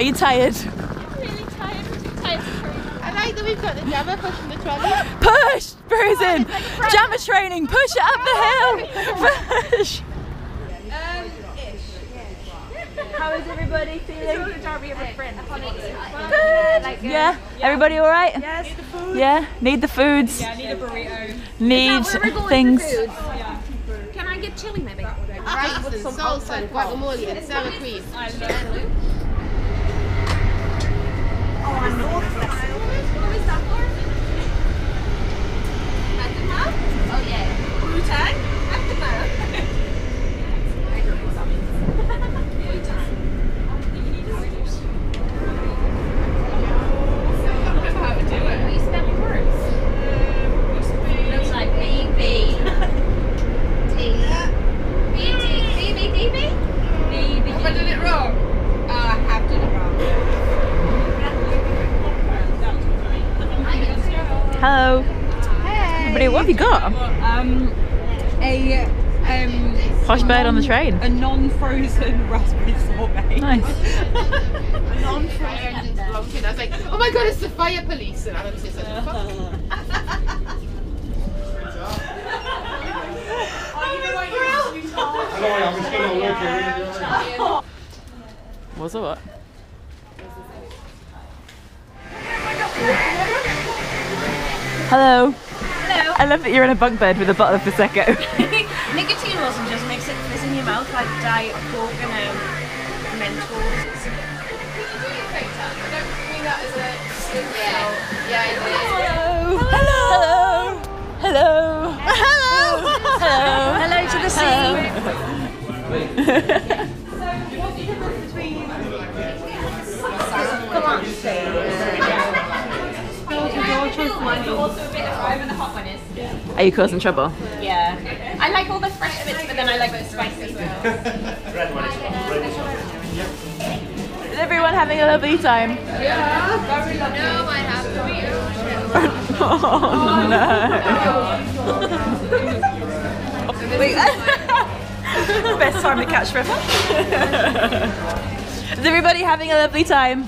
Are you tired? I'm really tired. I'm too tired to train. I like that we've got the jammer pushing the trolley. Push! Bruising! Jammer training! Push it up the hill! Push! How is everybody feeling? Good! Yeah? Everybody alright? Yes. Yeah? Need the foods? Yeah, I need a burrito. Need things? Can I get chili maybe? Rice and salsa and guacamole and sour cream. I love it. Oh, I know. What is that for? Aftermath? Oh yeah. Wu-Tang? Aftermath. I don't know what that means. Wu-Tang. How to do it. Are you spelling words? Looks like B-B. Have I done it wrong? I have done it wrong. Hello. Hey. Everybody, what have you got? Posh bird on the train. A non-frozen raspberry sorbet. Nice. Non-frozen. I was like, oh my god, it's the fire police. And I was just like, fuck. What's up? What? Hello. Hello. I love that you're in a bunk bed with a bottle of Prosecco. Nicotine lozenges makes it fizz in your mouth like Diet Coke and Mentos. Hello. Hello. Hello. Hello. Hello. Hello to the sea. Also a bit of five and the hot one is. Are you causing trouble? Yeah. I like all the fresh bits, but then I like the spicy as well. Is everyone having a lovely time? Yeah, very lovely. No, I have Oh no. Wait. Best time to catch river. Is everybody having a lovely time?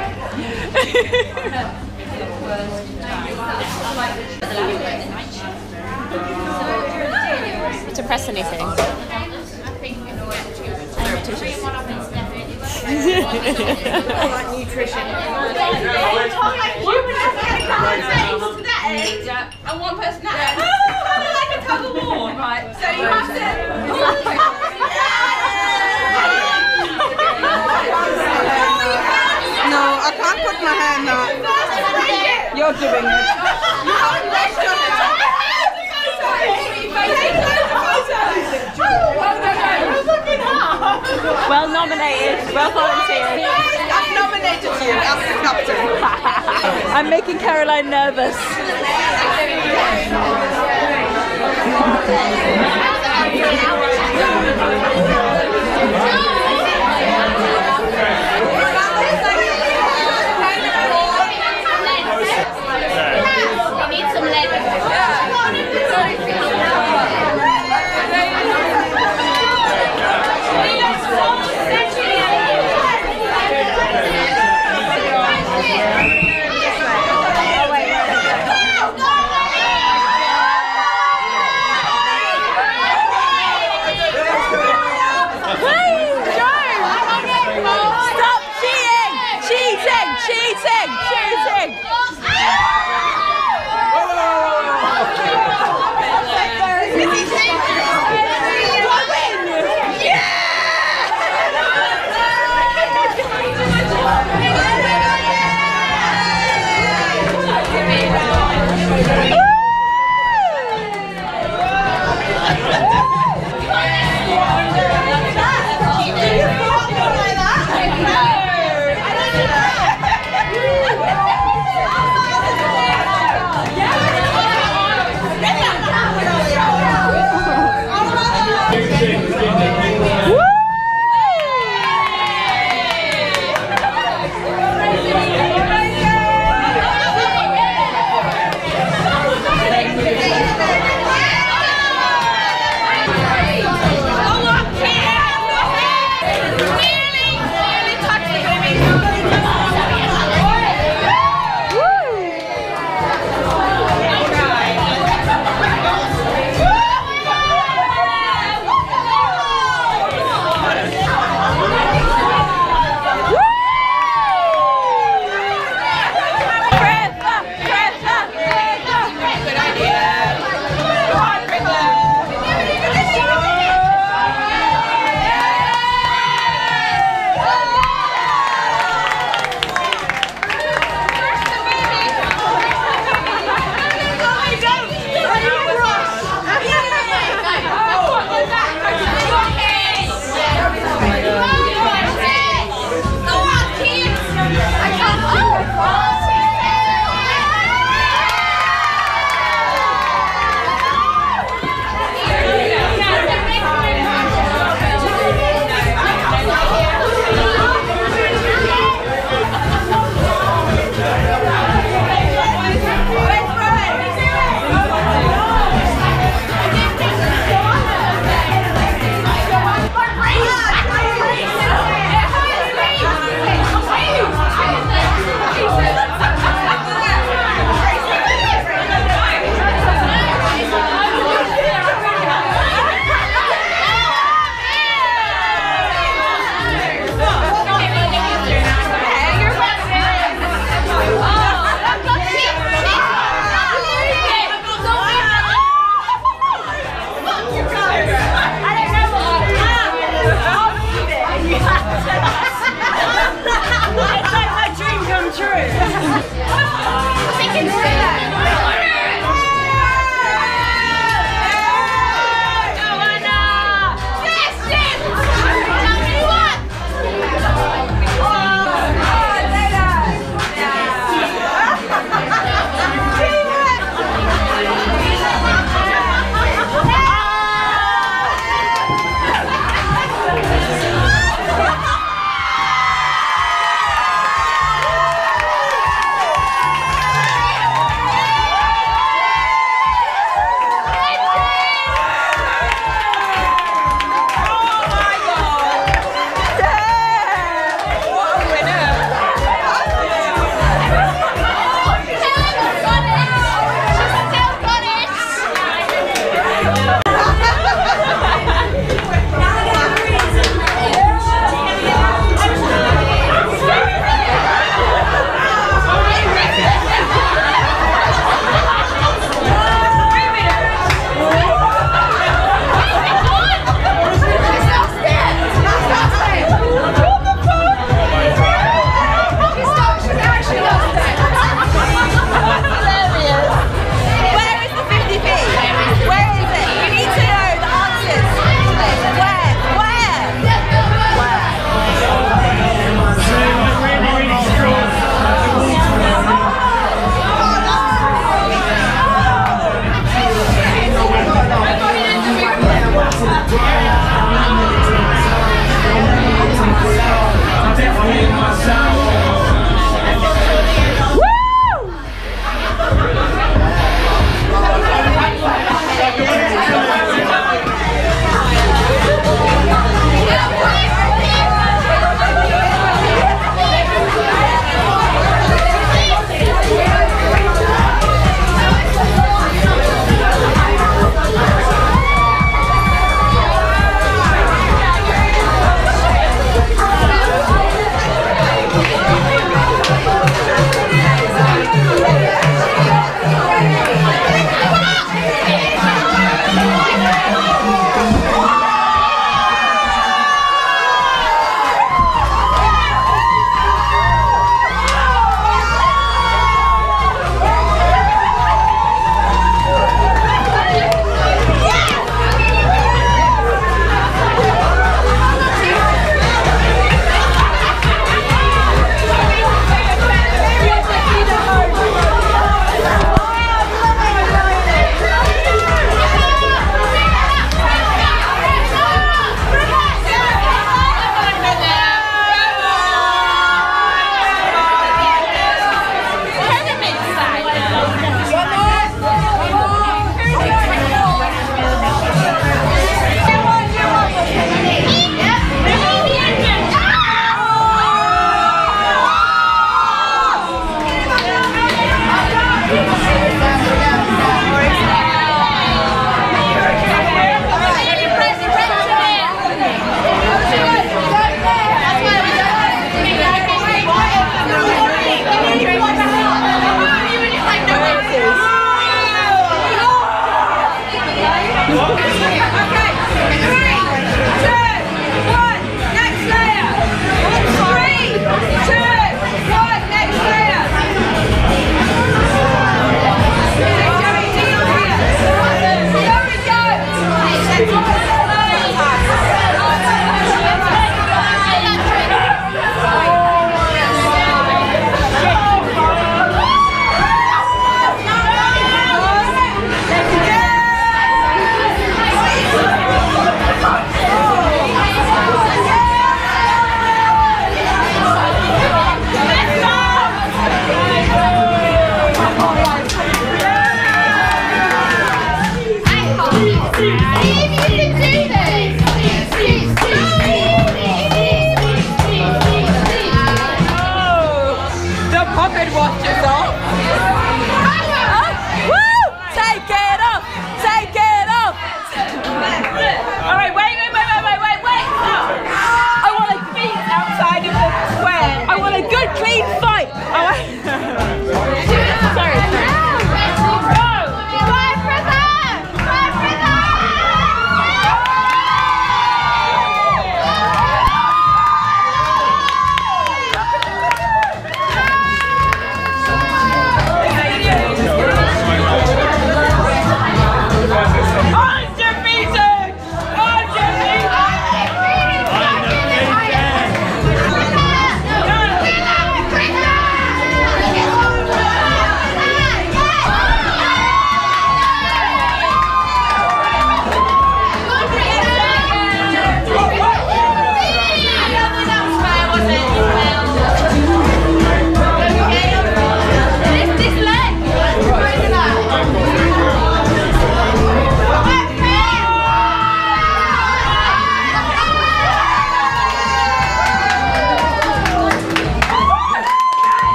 To press anything. like nutrition. And one person that kind of like a tug of war, right? So you have No, I can't put my hand up. You're doing it. You haven't left on it. Well nominated, well volunteered. I've nominated you as the captain. I'm making Caroline nervous.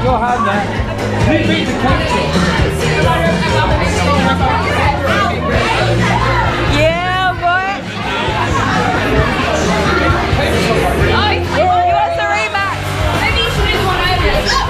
Your hand there. You beat the coach. Yeah, boy. You want the rematch? Maybe you should do one over.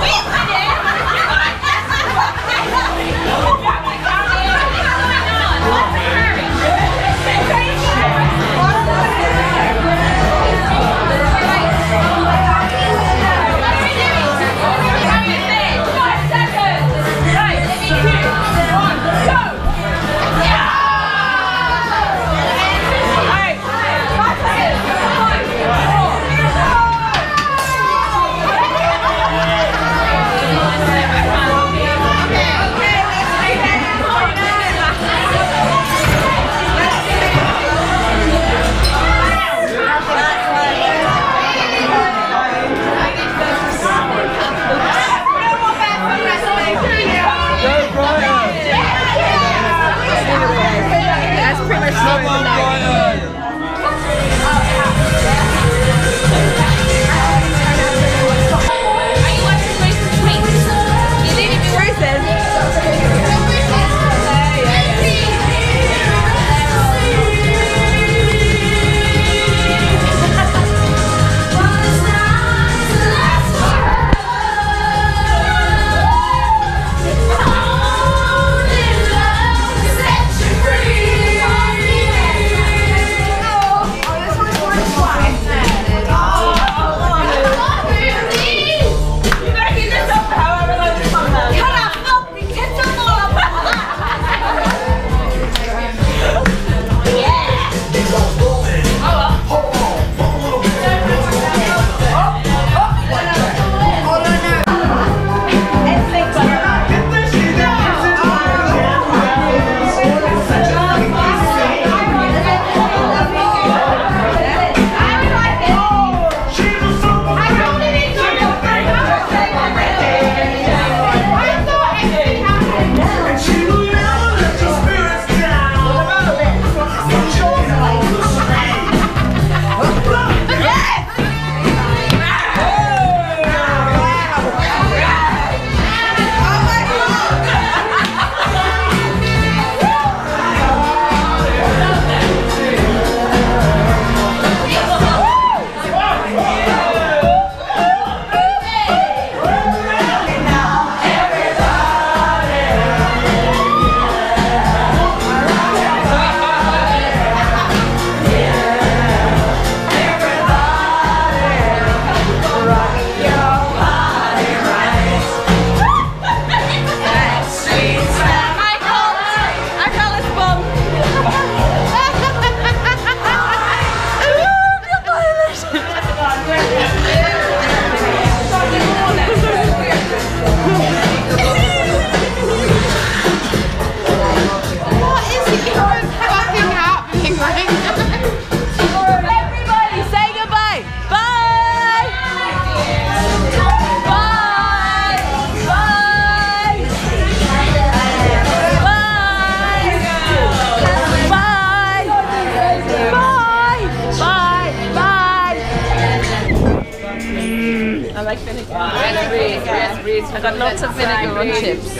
I got lots of vinegar on chips.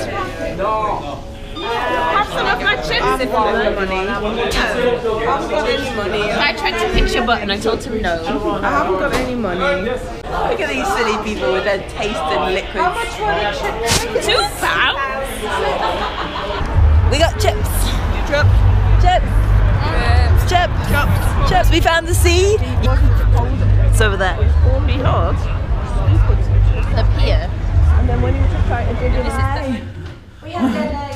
Have some of my chips if you want money. I haven't got any money. I tried to pinch your button, I told him no. I haven't got any money. Look at these silly people with their tasted liquids. £2? We got chips. Chips. We found the seed. It's over there. Be hard. The pier. And then when you just try to dig it We have dead eggs.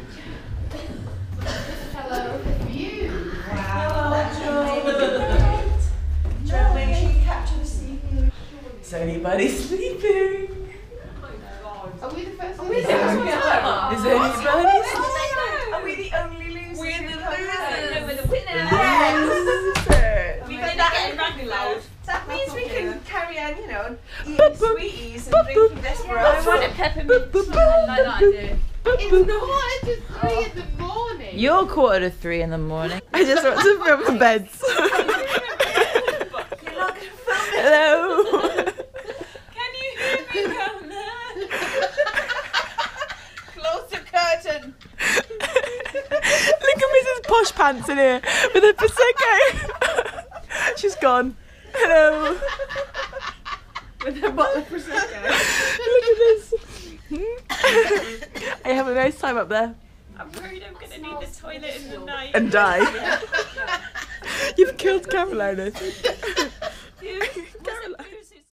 Hello. View. Wow. That's amazing. Just make sure you capture the scene. Is anybody sleeping? Are we the first Is anybody sleeping? Are we the only losers? We're the losers. No, we're the winners. Yes. We made that getting rugby loud. That means we can carry on, you know, eating sweeties and drinking Desperados. I want a peppermint. I like that idea. It's 2:45 in the morning. You're 2:45 in the morning. I just want to film the beds. You're not going to film it. Hello. Can you hear me down there? posh pants in here with a prosecco. She's gone. Hello. With a bottle of prosecco. Look at this. Are you having a nice time up there? I'm worried I'm going to need the toilet in the night. And die. You've killed Carolina.